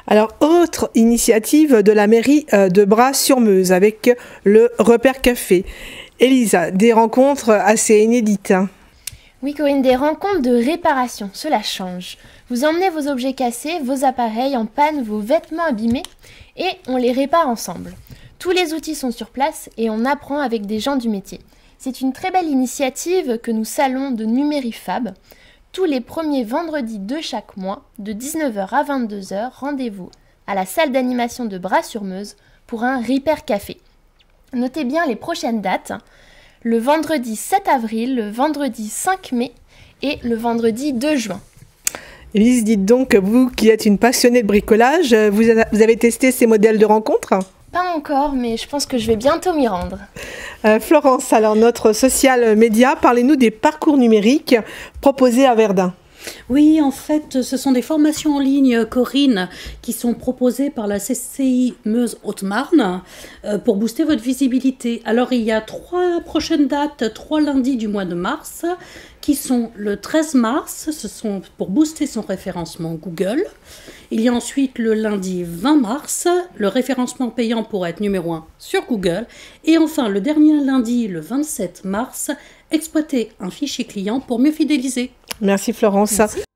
Alors, autre initiative de la mairie de Bras-sur-Meuse avec le Repère Café. Elisa, des rencontres assez inédites. Oui Corinne, des rencontres de réparation, cela change. Vous emmenez vos objets cassés, vos appareils en panne, vos vêtements abîmés et on les répare ensemble. Tous les outils sont sur place et on apprend avec des gens du métier. C'est une très belle initiative que nous saluons de Numérifab. Tous les premiers vendredis de chaque mois, de 19h à 22h, rendez-vous à la salle d'animation de Bras-sur-Meuse pour un Repair Café. Notez bien les prochaines dates, le vendredi 7 avril, le vendredi 5 mai et le vendredi 2 juin. Elise, dites donc, vous qui êtes une passionnée de bricolage, vous avez testé ces modèles de rencontres ? Pas encore, mais je pense que je vais bientôt m'y rendre. Florence, alors notre social média, parlez-nous des parcours numériques proposés à Verdun. Oui, en fait, ce sont des formations en ligne, Corinne, qui sont proposées par la CCI Meuse-Haute-Marne pour booster votre visibilité. Alors, il y a 3 prochaines dates, 3 lundis du mois de mars, qui sont le 13 mars, ce sont pour booster son référencement Google. Il y a ensuite le lundi 20 mars, le référencement payant pour être numéro 1 sur Google. Et enfin, le dernier lundi, le 27 mars, exploiter un fichier client pour mieux fidéliser. Merci Florence. Merci.